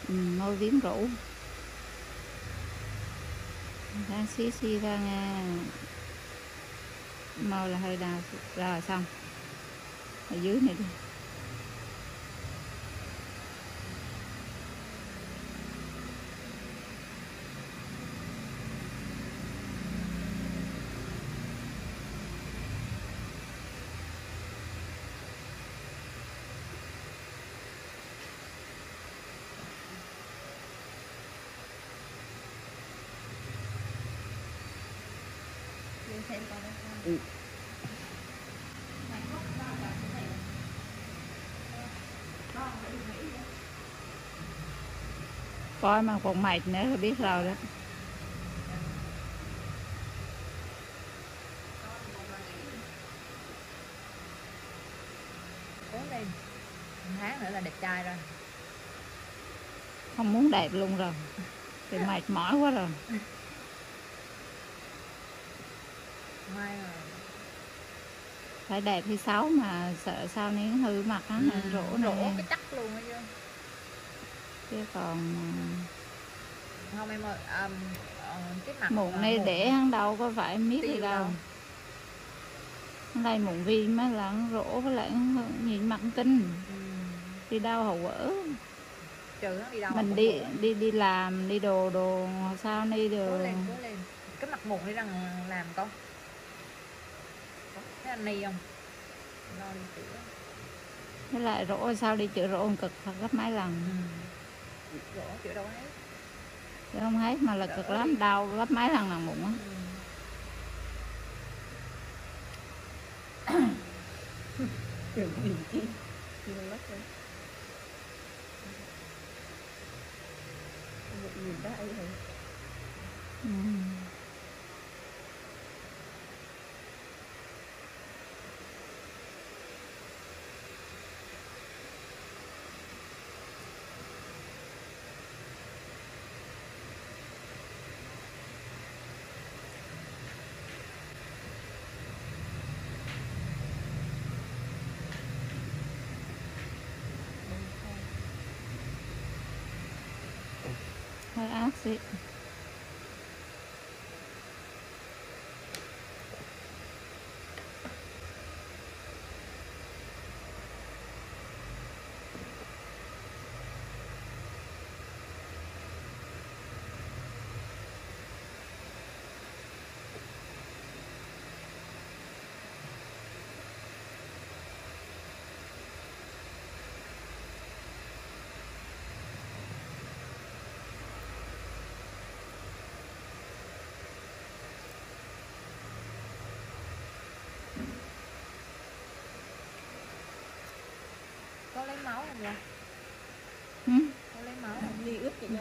môi viếm rũ. Đang xí ra nghe. Môi là hơi đau. Rồi xong. Ở dưới này đi. Xem coi đây. Coi mà còn mệt nữa là biết rồi đó. Cố lên. 1 tháng nữa là đẹp trai rồi. Không muốn đẹp luôn rồi. Thì mệt mỏi quá rồi. Mai rồi. Phải đẹp thì xấu mà sợ sau này hư mặt á, rỗ này. Cái chắc luôn á chứ. Chứ còn Không em ơi, cái mặt mụn này để hắn đâu có phải miết gì đâu. Đây mụn viêm mới là rỗ với lại nhìn mặt kinh. Đi đau hậu vỡ. Trừ nó đi đâu. Mình đi làm, đi đồ sao đi được. Cố lên. Cái mặt mụn đi rằng làm con. Thấy anh Ni không? Lo đi chữa. Với lại rỗ sao đi chữa rỗ cực thật gấp mấy lần. Rỗ chữa đâu hết. Chứ không hết mà là cực lắm, đau gấp mấy lần là mụn á. Kiểu gì chứ? Thì nó lắc rồi. Một nhìn ta ấy hả? Hơi ác xị. Có lấy máu không vậy? Có lấy máu không? Ly ướt vậy nha.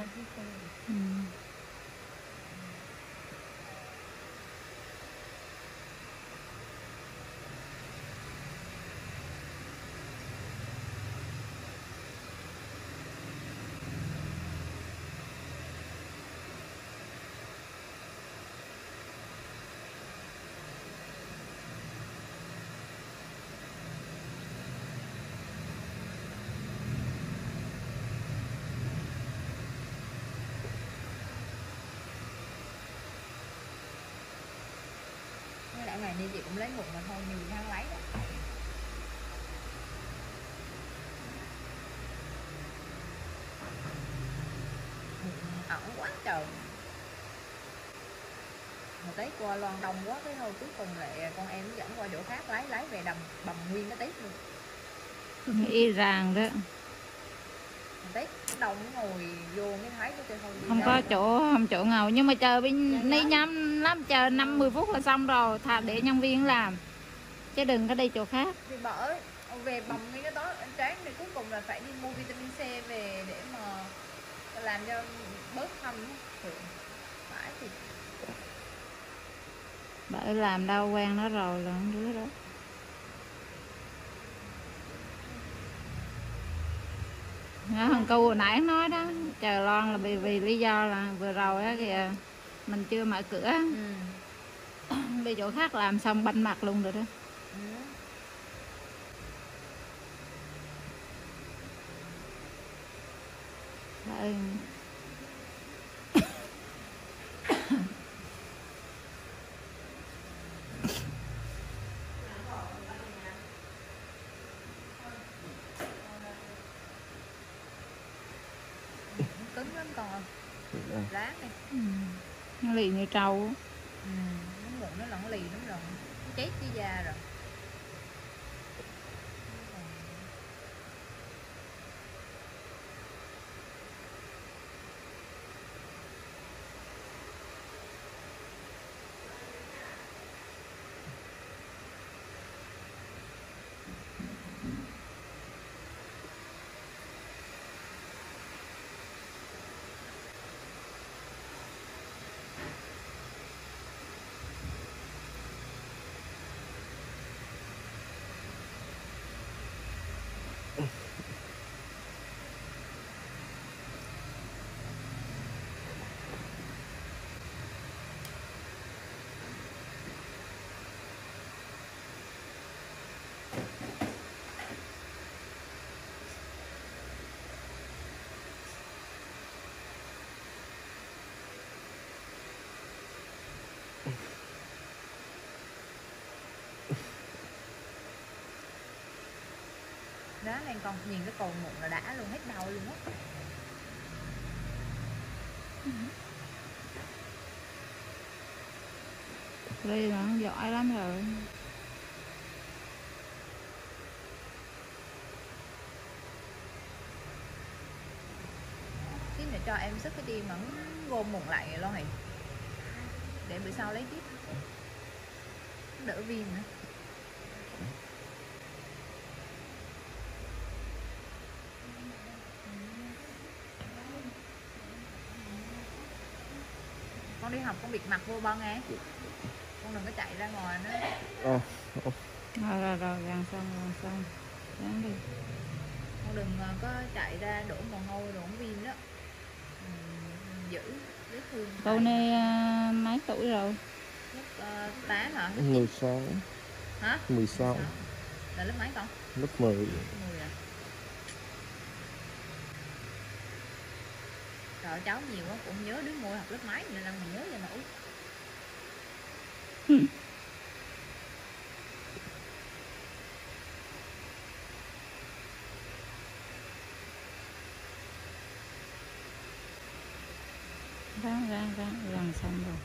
Đã ngày đi chị cũng lấy mụn mà thôi, nhiều tháng lấy đó. Ẩn quá trời. Hồi Tết qua loan đông quá, cái thôi cuối cùng lại con em dẫn qua chỗ khác lấy về bầm nguyên cái Tết luôn. Y ràng đó. Tết đông ngồi vô mới thấy cái thôi. Không có chỗ ngầu, nhưng mà chờ bên đi nhanh lắm, chờ 50 phút là xong rồi, thà để nhân viên làm chứ đừng có đi chỗ khác. Thì bởi về bầm nguyên cái đó anh tráng thì cuối cùng là phải đi mua vitamin C về để mà làm cho bớt thâm. Phải thì Bởi làm đâu quen nó rồi là không đứa đó. Thằng cô hồi nãy nói đó, chờ lon là vì lý do là vừa rồi á kìa mình chưa mở cửa. Đi chỗ khác làm xong banh mặt luôn rồi đó. Ừ. Cứng lắm con ơi. Ráng đi. Nó lì như trâu. Nó mụn nó lẫn lì lắm rồi. Nó chết cái da rồi. Đó lên con, nhìn cái cồn mụn là đã luôn, hết đau luôn á. Ly nó giỏi lắm rồi. Tí nữa cho em sức cái đi mà gom mụn lại lo hì. Để bữa sau lấy tiếp. Đỡ viêm nữa. Con đi học con bịt mặt vô bông nghe. Con đừng có chạy ra ngoài nữa. Rồi, gần xong. Ráng đi. Con đừng có chạy ra đổ mồ hôi đổ viêm đó. Giữ vết thương. Cô này mấy tuổi rồi? Lớp 8 hả? 16. Hả? 16. Là lớp mấy con? Lớp 10. 10 à? Trời, cháu nhiều quá cũng nhớ đứa môi học lớp mấy nên là mình nhớ cho nổi. Ráng gần xong rồi.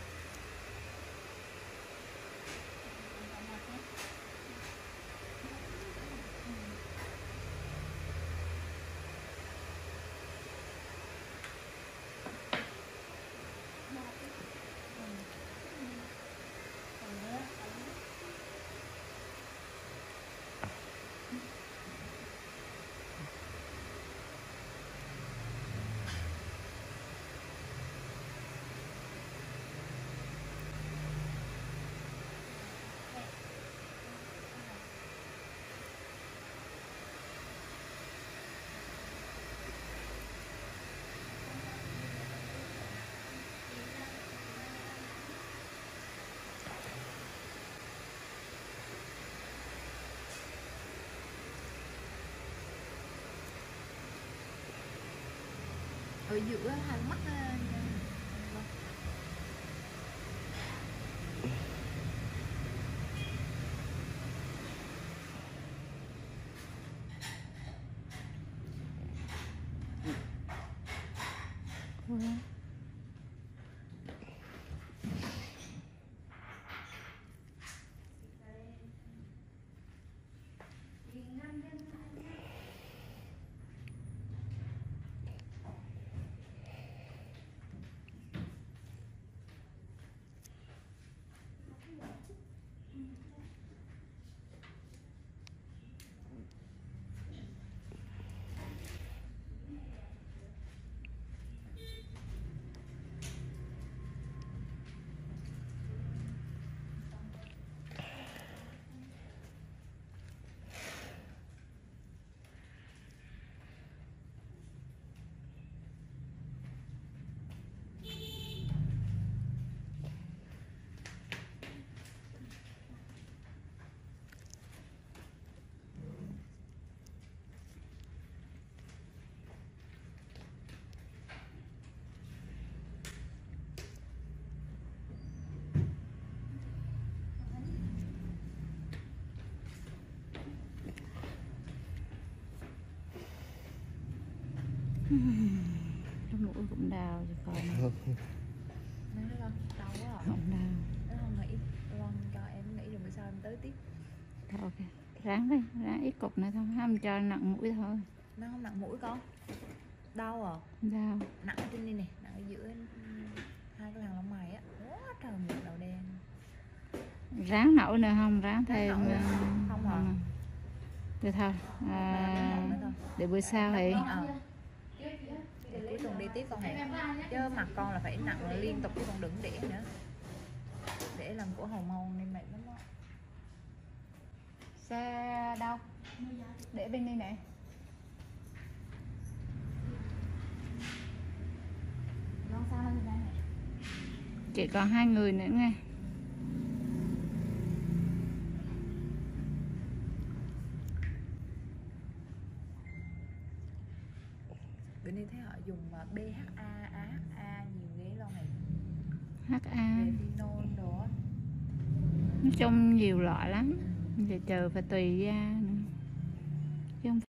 Ở giữa hai mắt Cái mũi cũng đau chứ còn Nó lo đau quá à. không đau. Nó không nghĩ Loan cho em nghĩ rồi bữa sau em tới tiếp. Thôi ok, ráng đi, ráng ít cục nữa thôi, không cho nặng mũi thôi. Nó không nặng mũi con. Đau à? Đau. Nặng ở trên đây nè, nặng ở giữa hai cái làn lông mày á. Quá trời một đầu đen. Ráng nổi nữa không, ráng thêm nổi không à? Được thôi. Thôi. Để bữa sau thì Để cuối tuần đi tiếp con hả? Chứ mặt con là phải nặng liên tục chứ con đừng để nữa. Để làm của hồng môn nên mệt lắm á. Xe đâu? Để bên đây nè. Con sao lên đây nè. chỉ còn 2 người nữa nghe. Bữa nay thấy họ dùng BHA, AHA nhiều ghế luôn này. HA. Retinol đồ á. Nói chung nhiều loại lắm. Giờ chờ phải tùy da nữa. Chứ không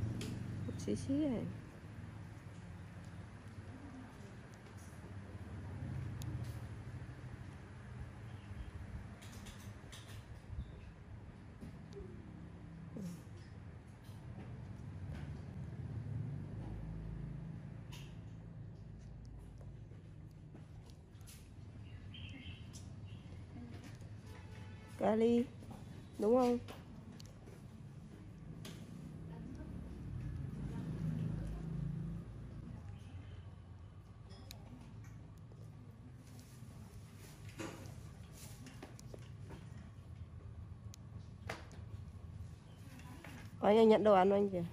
xí xí rồi. Kali đúng không? Anh ơi, nhận đồ ăn của anh kìa.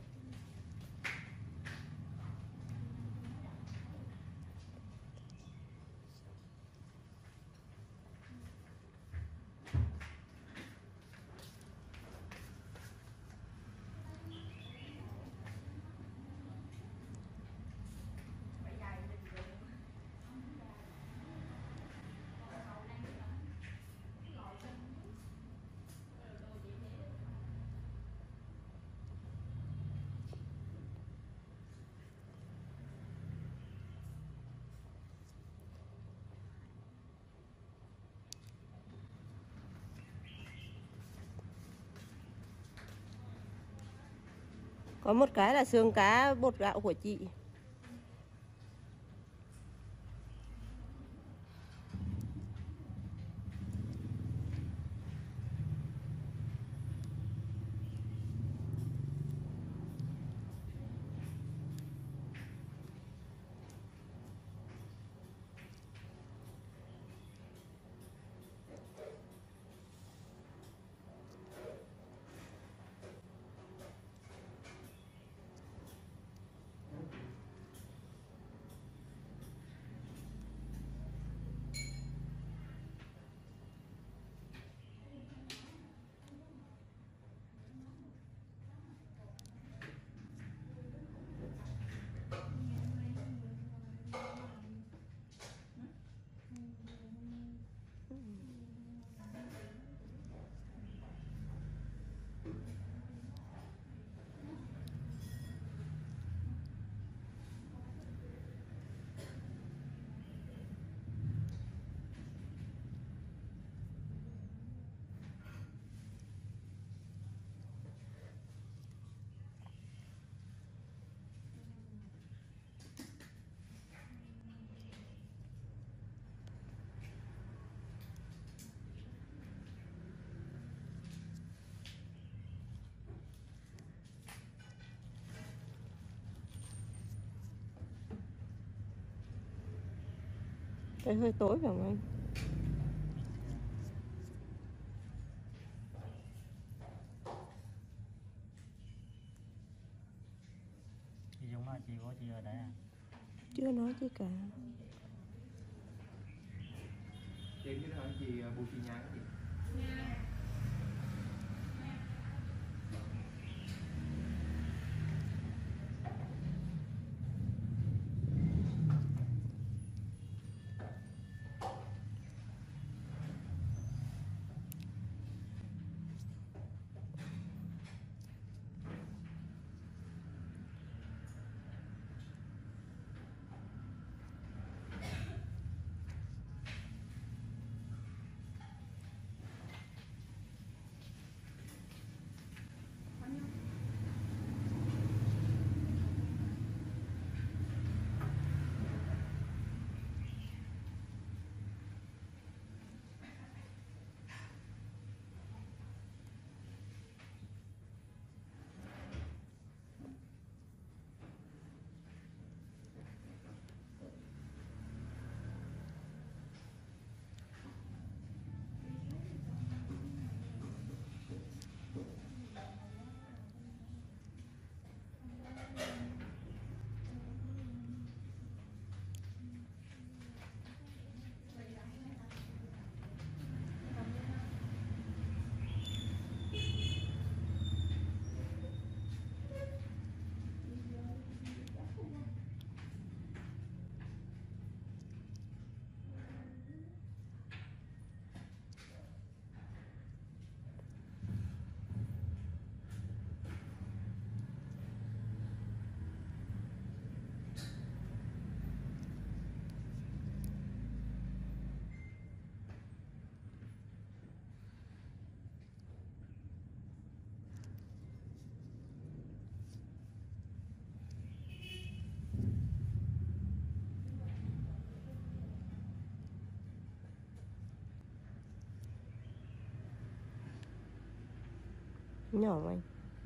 Có một cái là xương cá bột gạo của chị. Đây hơi tối phải không anh? Chị Dung nói chị của chị ở đây à? Chưa nói gì cả. Chị biết hỏi chị Bùi Thị Nhã chị. Nhỏ không anh?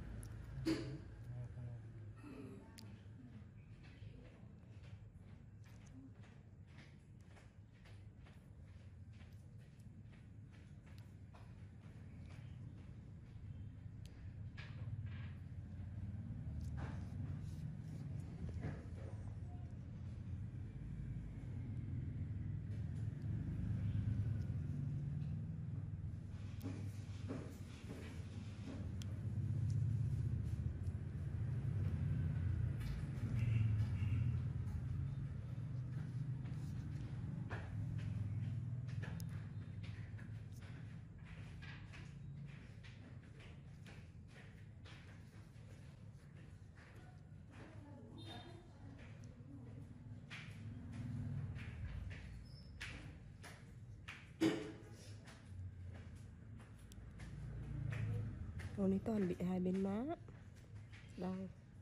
Con ấy toàn bị hai bên má đau.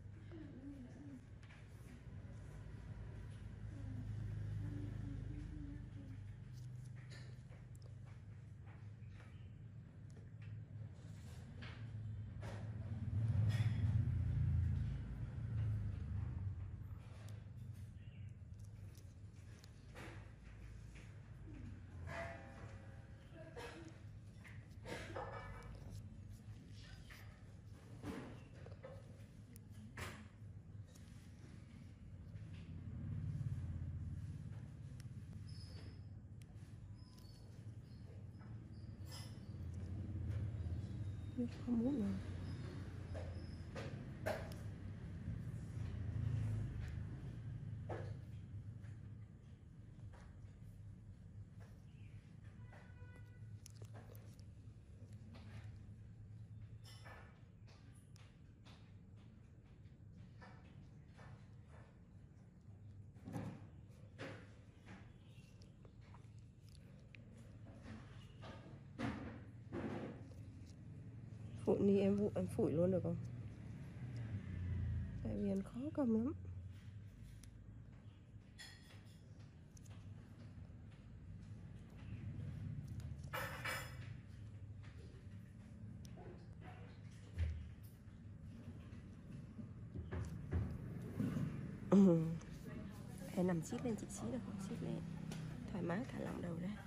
Không muốn nữa. Phụi đi em phủi luôn được không? Tại vì em khó cầm lắm. Em nằm xít lên chị xí được không? Xít lên thoải mái, thả lỏng đầu ra.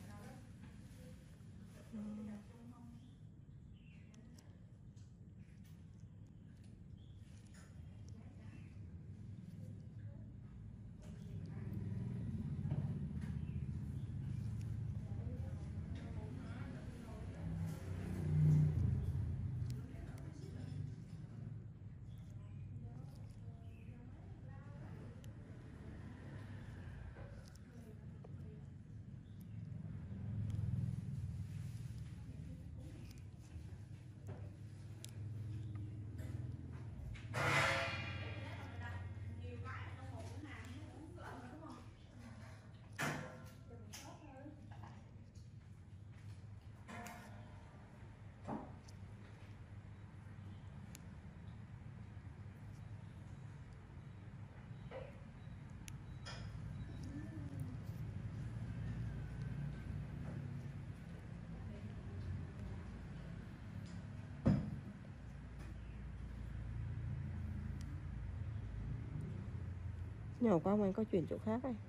Nhỏ quá mà anh có chuyển chỗ khác này.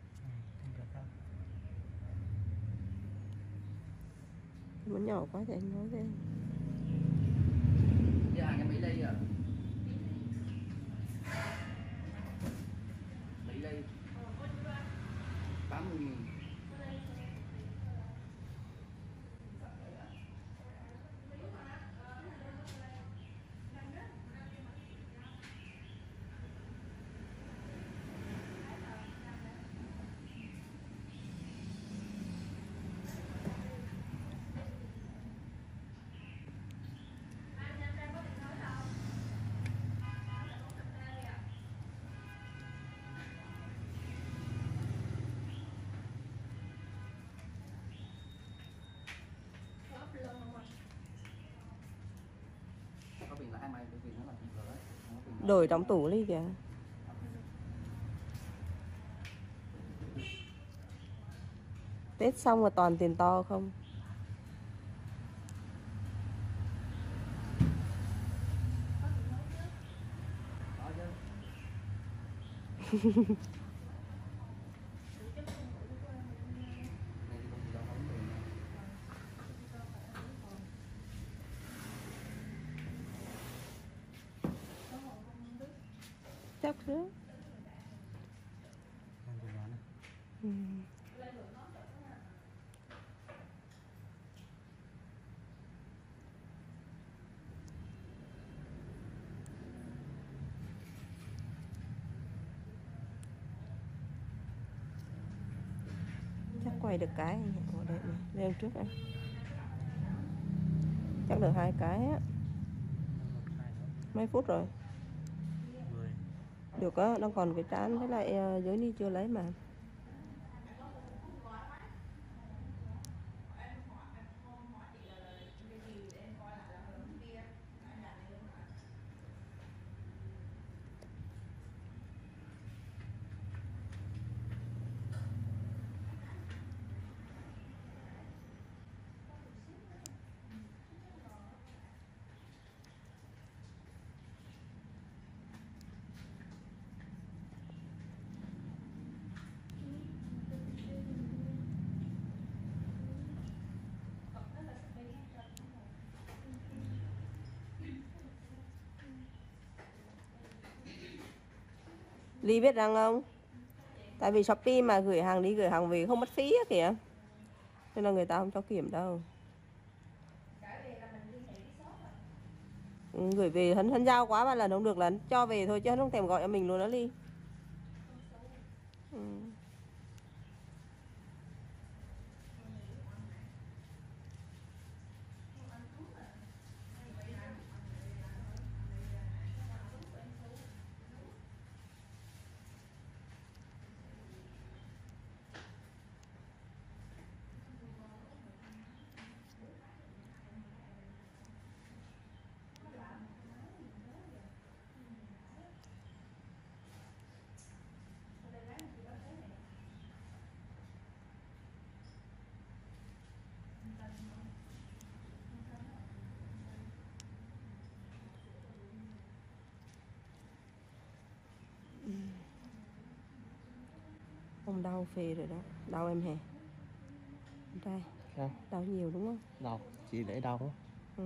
Nó nhỏ quá thì anh nói với em. Giờ hàng em Mỹ Ly à? Mỹ Ly 80.000. Có tiền là hai mày, tiền nó là tiền rồi đấy. Đổi trong tủ đi kìa. Tết xong rồi toàn tiền to không? Chắc chứ. Ăn từ đó này. Ừ. Chắc quay được cái anh ạ. Ở đây này, lên trước này. Chắc được 2 cái á. Mấy phút rồi? 10. Được á, đang còn cái trán với lại dưới ni chưa lấy mà. Ly biết rằng không? Tại vì Shopee mà gửi hàng đi gửi hàng về không mất phí á kìa. Nên là người ta không cho kiểm đâu. Gửi về hắn giao quá ba lần không được, là cho về thôi chứ hắn không thèm gọi cho mình luôn đó Ly. Ừ. Ông đau phê rồi đó. Đau em hề. Đây. Sao? Đau nhiều đúng không? Đau, chị để đau quá. Ừ.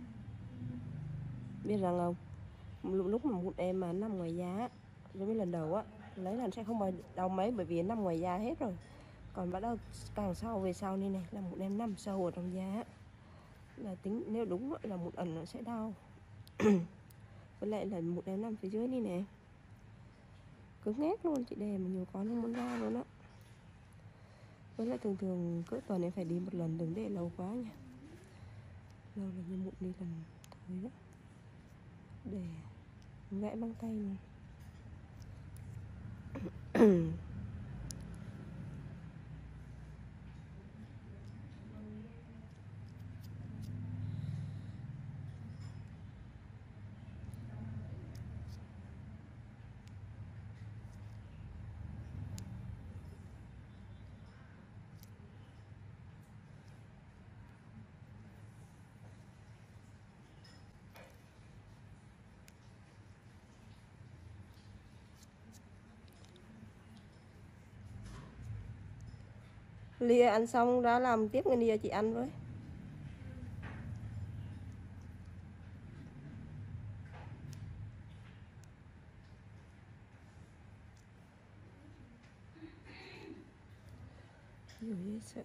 Biết rằng không? Lúc mà một em mà nằm ngoài da, giống như lần đầu á, lấy là sẽ không bao đau mấy bởi vì nằm ngoài da hết rồi. Còn bắt đầu càng sau về sau này này là một em nằm sâu ở trong da, là tính nếu đúng là một ẩn nó sẽ đau. Với lại là một em nằm phía dưới này nè, cứng ngét luôn, chị đè mà nhiều con không muốn ra luôn á. Với lại thường thường cỡ tuần em phải đi một lần, đừng để lâu quá nha. Lâu là như mụn đi lần thôi đó. Để vẽ bằng tay luôn. Lia ăn xong đã làm tiếp cái Lia chị ăn với. Nhiều dễ sợ.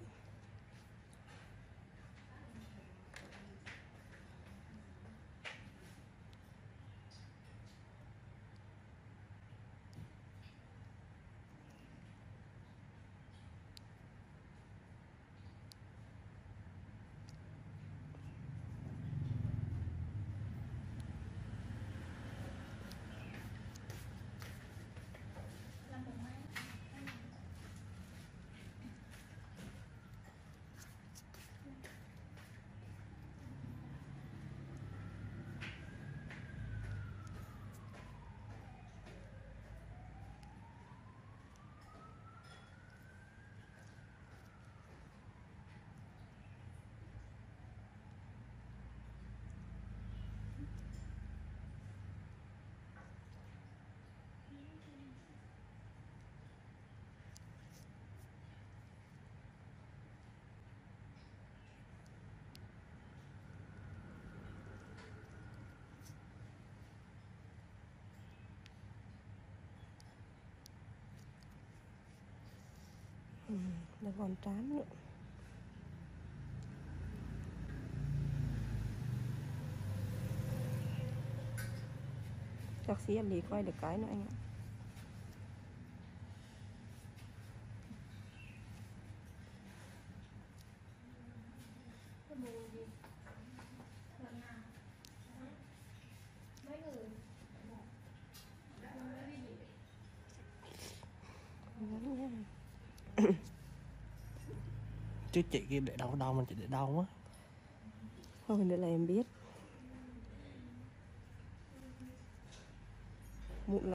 Nó còn trán nữa. Chắc xí em đi quay được cái nữa anh ạ. Chứ chị kia để đâu đâu, mình chị để đâu á. Thôi nữa là em biết. Mụn